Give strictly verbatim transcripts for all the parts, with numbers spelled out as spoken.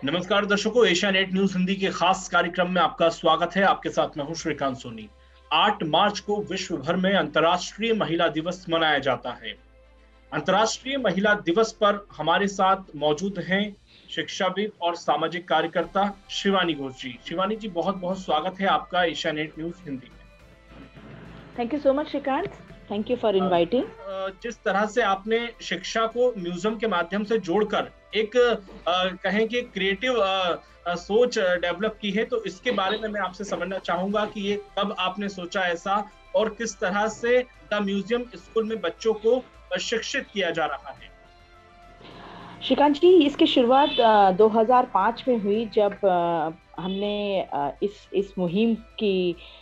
नमस्कार दर्शकों, Asia net news Hindi के खास कार्यक्रम में आपका स्वागत है। आपके साथ मैं हूं श्रीकांत सोनी। आठ मार्च को विश्व भर में अंतर्राष्ट्रीय महिला दिवस मनाया जाता है। अंतर्राष्ट्रीय महिला दिवस पर हमारे साथ मौजूद हैं शिक्षाविद और सामाजिक कार्यकर्ता शिवानी घोष जी। शिवानी जी, बहुत बहुत स्वागत है आपका एशिया नेट न्यूज हिंदी में। Thank you so much Shrikant, thank you for inviting. जिस तरह से आपने शिक्षा को म्यूजियम के माध्यम से जोड़कर एक कहें कि क्रिएटिव सोच डेवलप की है, तो इसके बारे में मैं आपसे समझना चाहूंगा कि ये कब आपने सोचा ऐसा, और किस तरह से द म्यूजियम स्कूल में बच्चों को शिक्षित किया जा रहा है। श्रीकांत जी, इसकी शुरुआत दो हज़ार पाँच में हुई, जब हमने इस इस मुहिम की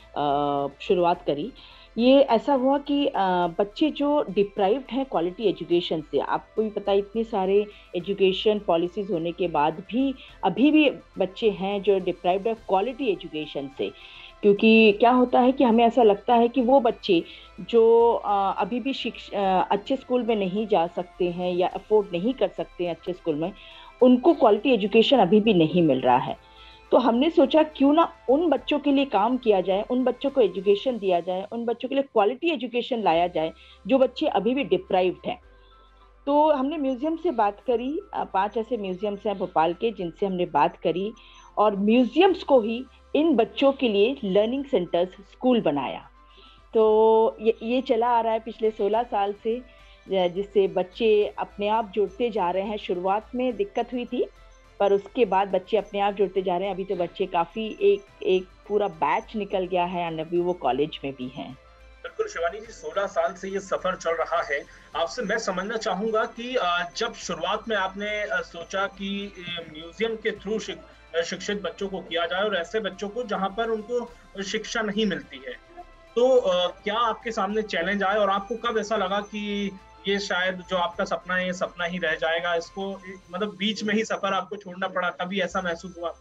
शुरुआत करी। ये ऐसा हुआ कि बच्चे जो डिप्राइव्ड हैं क्वालिटी एजुकेशन से, आपको भी पता है इतने सारे एजुकेशन पॉलिसीज होने के बाद भी अभी भी बच्चे हैं जो डिप्राइव्ड है क्वालिटी एजुकेशन से। क्योंकि क्या होता है कि हमें ऐसा लगता है कि वो बच्चे जो अभी भी शिक्षा अच्छे स्कूल में नहीं जा सकते हैं या अफोर्ड नहीं कर सकते हैं अच्छे स्कूल में, उनको क्वालिटी एजुकेशन अभी भी नहीं मिल रहा है। तो हमने सोचा क्यों ना उन बच्चों के लिए काम किया जाए, उन बच्चों को एजुकेशन दिया जाए, उन बच्चों के लिए क्वालिटी एजुकेशन लाया जाए जो बच्चे अभी भी डिप्राइव्ड हैं। तो हमने म्यूजियम से बात करी, पांच ऐसे म्यूजियम्स हैं भोपाल के जिनसे हमने बात करी, और म्यूजियम्स को ही इन बच्चों के लिए लर्निंग सेंटर्स स्कूल बनाया। तो ये ये चला आ रहा है पिछले सोलह साल से, जिससे बच्चे अपने आप जुड़ते जा रहे हैं। शुरुआत में दिक्कत हुई थी, पर उसके बाद बच्चे अपने आप जुड़ते जा रहे हैं। अभी तो बच्चे काफी एक एक पूरा बैच निकल गया है, और अभी वो कॉलेज में भी हैं। बिल्कुल शिवानी जी, सोलह साल से ये सफर चल रहा है। आपसे मैं समझना चाहूंगा कि जब शुरुआत में आपने सोचा कि म्यूजियम के थ्रू शिक्षित बच्चों को किया जाए, और ऐसे बच्चों को जहां पर उनको शिक्षा नहीं मिलती है, तो क्या आपके सामने चैलेंज आए, और आपको कब ऐसा लगा कि ये शायद जो आपका सपना है ये सपना ही रह जाएगा, इसको मतलब बीच में ही सफर आपको छोड़ना पड़ा, कभी ऐसा महसूस हुआ?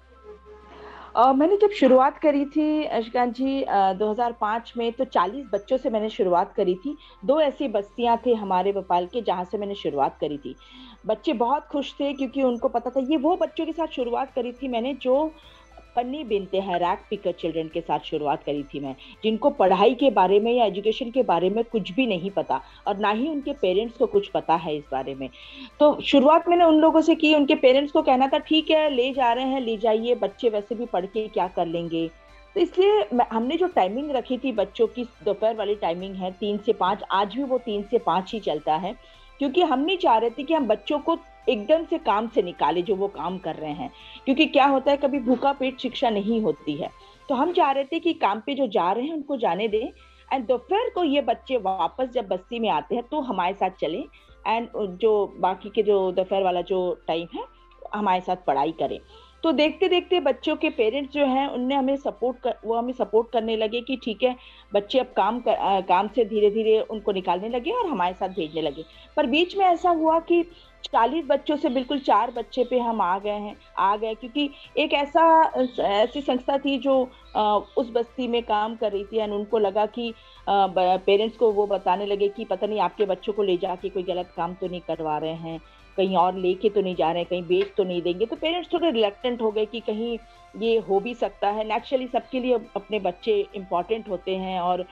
Uh, मैंने जब शुरुआत करी थी अशकांत जी uh, दो हज़ार पाँच में, तो चालीस बच्चों से मैंने शुरुआत करी थी। दो ऐसी बस्तियां थे हमारे भोपाल के जहां से मैंने शुरुआत करी थी। बच्चे बहुत खुश थे क्योंकि उनको पता था, ये वो बच्चों के साथ शुरुआत करी थी मैंने जो पन्नी बिनते हैं, रैक पिकर चिल्ड्रन के साथ शुरुआत करी थी मैं, जिनको पढ़ाई के बारे में या एजुकेशन के बारे में कुछ भी नहीं पता, और ना ही उनके पेरेंट्स को कुछ पता है इस बारे में। तो शुरुआत मैंने उन लोगों से की। उनके पेरेंट्स को कहना था ठीक है, ले जा रहे हैं ले जाइए, बच्चे वैसे भी पढ़ के क्या कर लेंगे। तो इसलिए हमने जो टाइमिंग रखी थी बच्चों की, दोपहर वाली टाइमिंग है तीन से पाँच, आज भी वो तीन से पाँच ही चलता है, क्योंकि हम नहीं चाह रहे थे कि हम बच्चों को एकदम से काम से निकाले जो वो काम कर रहे हैं। क्योंकि क्या होता है, कभी भूखा पेट शिक्षा नहीं होती है। तो हम चाह रहे थे कि काम पे जो जा रहे हैं उनको जाने दें, एंड दोपहर को ये बच्चे वापस जब बस्ती में आते हैं तो हमारे साथ चलें, एंड जो बाकी के जो दोपहर वाला जो टाइम है हमारे साथ पढ़ाई करें। तो देखते देखते बच्चों के पेरेंट्स जो हैं उनने हमें सपोर्ट कर, वो हमें सपोर्ट करने लगे कि ठीक है, बच्चे अब काम कर, आ, काम से धीरे धीरे उनको निकालने लगे और हमारे साथ भेजने लगे। पर बीच में ऐसा हुआ कि चालीस बच्चों से बिल्कुल चार बच्चे पे हम आ गए हैं आ गए क्योंकि एक ऐसा ऐसी संस्था थी जो आ, उस बस्ती में काम कर रही थी, एंड उनको लगा कि पेरेंट्स को वो बताने लगे कि पता नहीं आपके बच्चों को ले जाके कोई गलत काम तो नहीं करवा रहे हैं, कहीं और लेके तो नहीं जा रहे हैं, कहीं बेच तो नहीं देंगे। तो पेरेंट्स थोड़े रिलक्टेंट हो गए कि कहीं ये हो भी सकता है। नेचुरली सबके लिए अपने बच्चे इम्पॉर्टेंट होते हैं, और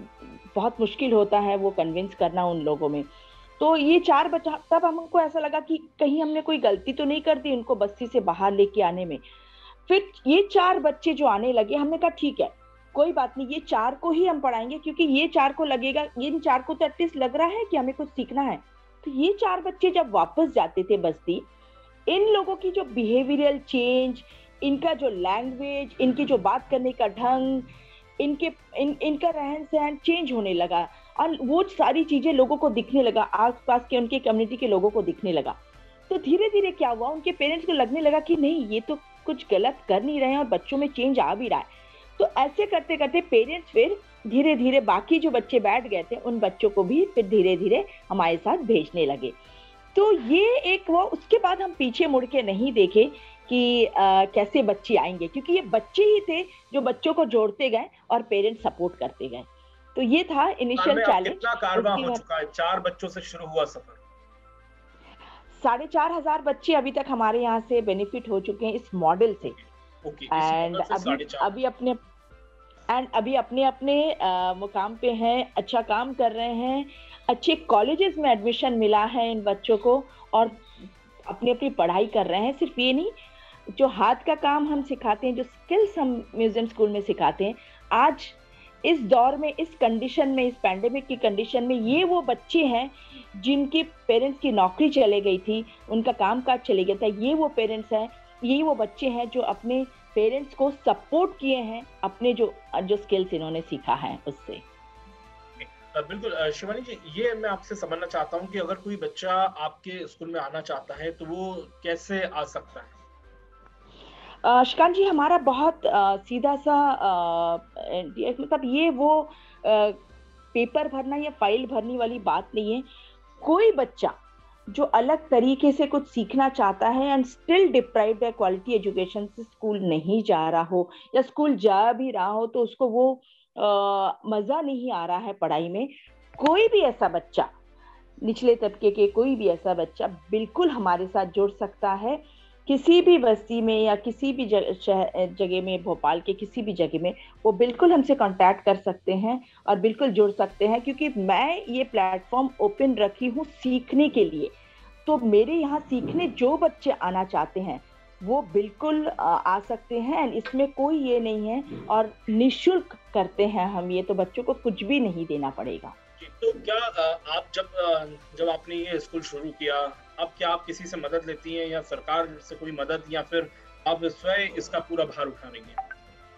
बहुत मुश्किल होता है वो कन्विंस करना उन लोगों में। तो ये चार बच्चा, तब हमको ऐसा लगा कि कहीं हमने कोई गलती तो नहीं कर दी उनको बस्ती से बाहर लेके आने में। फिर ये चार बच्चे जो आने लगे, हमने कहा ठीक है कोई बात नहीं, ये चार को ही हम पढ़ाएंगे, क्योंकि ये चार को लगेगा, ये चार को तो एटलीस्ट लग रहा है कि हमें कुछ सीखना है। तो ये चार बच्चे जब वापस जाते थे बस्ती, इन लोगों की जो बिहेवियरल चेंज, इनका जो लैंग्वेज, इनकी जो बात करने का ढंग, इनके इन इनका रहन सहन चेंज होने लगा, और वो सारी चीजें लोगों को दिखने लगा, आसपास के उनके कम्युनिटी के लोगों को दिखने लगा। तो धीरे धीरे क्या हुआ, उनके पेरेंट्स को लगने लगा कि नहीं, ये तो कुछ गलत कर नहीं रहे हैं और बच्चों में चेंज आ भी रहा है। तो ऐसे करते करते पेरेंट्स फिर धीरे धीरे बाकी जो बच्चे बैठ गए थे उन बच्चों को भी फिर धीरे धीरे हमारे साथ भेजने लगे। तो ये एक वो, उसके बाद हम पीछे मुड़ के नहीं देखे कि आ, कैसे बच्चे आएंगे, क्योंकि ये बच्चे ही थे जो बच्चों को जोड़ते गए और पेरेंट्स सपोर्ट करते गए। तो ये था इनिशियल चैलेंज। कितना कारवां हो चुका है, चार बच्चों से शुरू हुआ सफर? साढ़े चार हजार बच्चे अभी तक हमारे यहाँ से बेनिफिट हो चुके हैं इस मॉडल से। एंड अभी अभी अपने एंड अभी अपने अपने मुकाम पे हैं, अच्छा काम कर रहे हैं, अच्छे कॉलेजेस में एडमिशन मिला है इन बच्चों को और अपनी अपनी पढ़ाई कर रहे हैं। सिर्फ ये नहीं, जो हाथ का काम हम सिखाते हैं, जो स्किल्स हम म्यूजियम स्कूल में सिखाते हैं, आज इस दौर में, इस कंडीशन में, इस पैंडेमिक की कंडीशन में, ये वो बच्चे हैं जिनके पेरेंट्स की नौकरी चले गई थी, उनका कामकाज चले गया था। ये वो पेरेंट्स हैं, ये वो बच्चे हैं जो अपने पेरेंट्स को सपोर्ट किए हैं अपने जो जो स्किल्स इन्होंने सीखा है उससे। बिल्कुल शिवानी जी, ये मैं आपसे समझना चाहता हूँ कि अगर कोई बच्चा आपके स्कूल में आना चाहता है तो वो कैसे आ सकता है? शिकांत जी, हमारा बहुत आ, सीधा सा मतलब ये वो आ, पेपर भरना या फाइल भरने वाली बात नहीं है। कोई बच्चा जो अलग तरीके से कुछ सीखना चाहता है एंड स्टिल डिप्राइव्ड है क्वालिटी एजुकेशन से, स्कूल नहीं जा रहा हो या स्कूल जा भी रहा हो तो उसको वो आ, मजा नहीं आ रहा है पढ़ाई में, कोई भी ऐसा बच्चा, निचले तबके के कोई भी ऐसा बच्चा बिल्कुल हमारे साथ जुड़ सकता है। किसी भी बस्ती में या किसी भी जगह में, भोपाल के किसी भी जगह में, वो बिल्कुल हमसे कांटेक्ट कर सकते हैं और बिल्कुल जुड़ सकते हैं, क्योंकि मैं ये प्लेटफॉर्म ओपन रखी हूँ सीखने के लिए। तो मेरे यहाँ सीखने जो बच्चे आना चाहते हैं वो बिल्कुल आ सकते हैं एंड इसमें कोई ये नहीं है, और निःशुल्क करते हैं हम ये, तो बच्चों को कुछ भी नहीं देना पड़ेगा। तो क्या आप जब जब आपने ये स्कूल शुरू किया, अब क्या आप किसी से मदद लेती हैं या सरकार से कोई मदद, या फिर आप स्वयं इसका पूरा भार उठा रही हैं?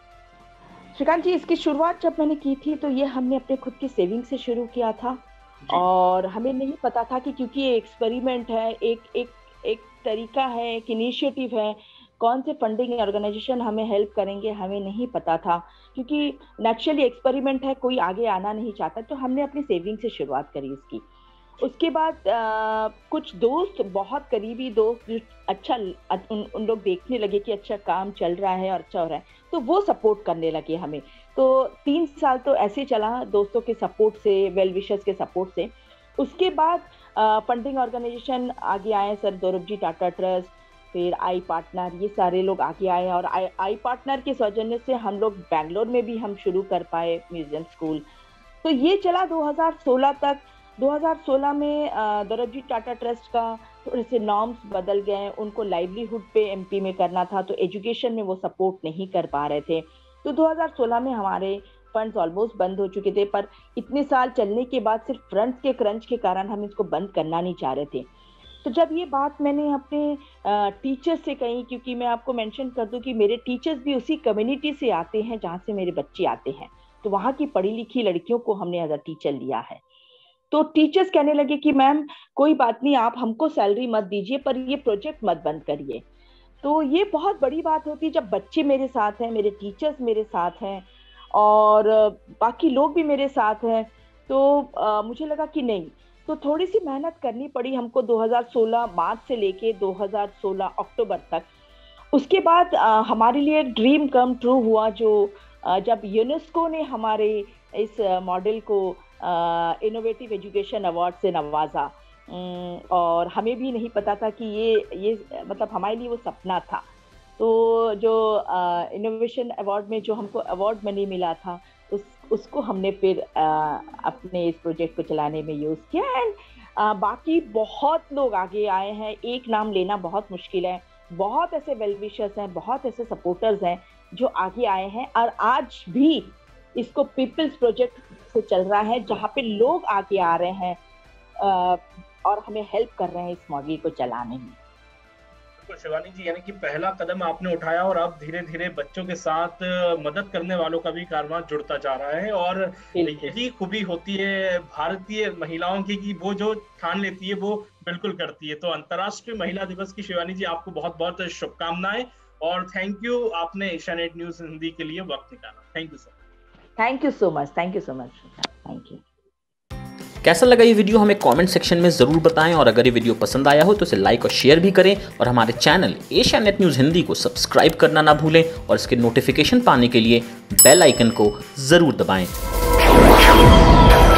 श्रीकांत जी, इसकी शुरुआत जब मैंने की थी तो ये हमने अपने खुद की सेविंग से शुरू किया था और हमें नहीं पता था कि, क्योंकि ये एक्सपेरिमेंट है, एक एक एक तरीका है, एक इनिशिएटिव है, कौन से फंडिंग ऑर्गेनाइजेशन हमें हेल्प करेंगे हमें नहीं पता था, क्योंकि नेचुरली एक्सपेरिमेंट है, कोई आगे आना नहीं चाहता। तो हमने अपनी सेविंग से शुरुआत करी इसकी। उसके बाद आ, कुछ दोस्त, बहुत करीबी दोस्त, अच्छा उन, उन लोग देखने लगे कि अच्छा काम चल रहा है और अच्छा हो रहा है, तो वो सपोर्ट करने लगे हमें। तो तीन साल तो ऐसे चला दोस्तों के सपोर्ट से, वेल विशर्स के सपोर्ट से। उसके बाद फंडिंग ऑर्गेनाइजेशन आगे आए, सर दौरब जी टाटा ट्रस्ट, फिर आई पार्टनर, ये सारे लोग आगे आए और आई आई पार्टनर के सौजन्य से हम लोग बैंगलोर में भी हम शुरू कर पाए म्यूजियम स्कूल। तो ये चला दो हज़ार सोलह तक। दो हज़ार सोलह में दौरब जी टाटा ट्रस्ट का थोड़े से नॉर्म्स बदल गए, उनको लाइवलीहुड पे एमपी में करना था, तो एजुकेशन में वो सपोर्ट नहीं कर पा रहे थे। तो दो हज़ार सोलह में हमारे फंड्स ऑलमोस्ट बंद हो चुके थे, पर इतने साल चलने के बाद सिर्फ फंड्स के क्रंच के कारण हम इसको बंद करना नहीं चाह रहे थे। तो जब ये बात मैंने अपने टीचर्स से कही, क्योंकि मैं आपको मेंशन कर दूं कि मेरे टीचर्स भी उसी कम्युनिटी से आते हैं जहाँ से मेरे बच्चे आते हैं, तो वहाँ की पढ़ी लिखी लड़कियों को हमने एज अ टीचर लिया है। तो टीचर्स कहने लगे कि मैम कोई बात नहीं, आप हमको सैलरी मत दीजिए पर ये प्रोजेक्ट मत बंद करिए। तो ये बहुत बड़ी बात होती है जब बच्चे मेरे साथ हैं, मेरे टीचर्स मेरे साथ हैं और बाकी लोग भी मेरे साथ हैं। तो आ, मुझे लगा कि नहीं, तो थोड़ी सी मेहनत करनी पड़ी हमको दो हज़ार सोलह मार्च से लेके दो हज़ार सोलह अक्टूबर तक। उसके बाद आ, हमारे लिए ड्रीम कम ट्रू हुआ, जो आ, जब यूनेस्को ने हमारे इस मॉडल को इनोवेटिव एजुकेशन अवार्ड से नवाजा, और हमें भी नहीं पता था कि ये ये मतलब हमारे लिए वो सपना था। तो जो इनोवेशन अवार्ड में जो हमको अवार्ड मनी मिला था, उस उसको हमने फिर आ, अपने इस प्रोजेक्ट को चलाने में यूज़ किया। एंड बाकी बहुत लोग आगे आए हैं, एक नाम लेना बहुत मुश्किल है, बहुत ऐसे वेल विशर्स हैं, बहुत ऐसे सपोर्टर्स हैं जो आगे आए हैं और आज भी इसको पीपल्स प्रोजेक्ट से चल रहा है, जहाँ पे लोग आगे आ रहे हैं आ, और हमें हेल्प कर रहे हैं इस मॉडल को चलाने में। शिवानी जी, यानी कि पहला कदम आपने उठाया और अब धीरे धीरे बच्चों के साथ मदद करने वालों का भी कारवां जुड़ता जा रहा है। और यही खूबी होती है भारतीय महिलाओं की कि वो जो ठान लेती है वो बिल्कुल करती है। तो अंतर्राष्ट्रीय महिला दिवस की शिवानी जी आपको बहुत बहुत शुभकामनाएं और थैंक यू, आपने एशियानेट न्यूज हिंदी के लिए वक्त निकाला। Thank you sir. Thank you so much, thank you so much, thank you. कैसा लगा ये वीडियो हमें कमेंट सेक्शन में ज़रूर बताएं, और अगर ये वीडियो पसंद आया हो तो इसे लाइक और शेयर भी करें, और हमारे चैनल एशियानेट न्यूज़ हिंदी को सब्सक्राइब करना ना भूलें, और इसके नोटिफिकेशन पाने के लिए बेल आइकन को ज़रूर दबाएं।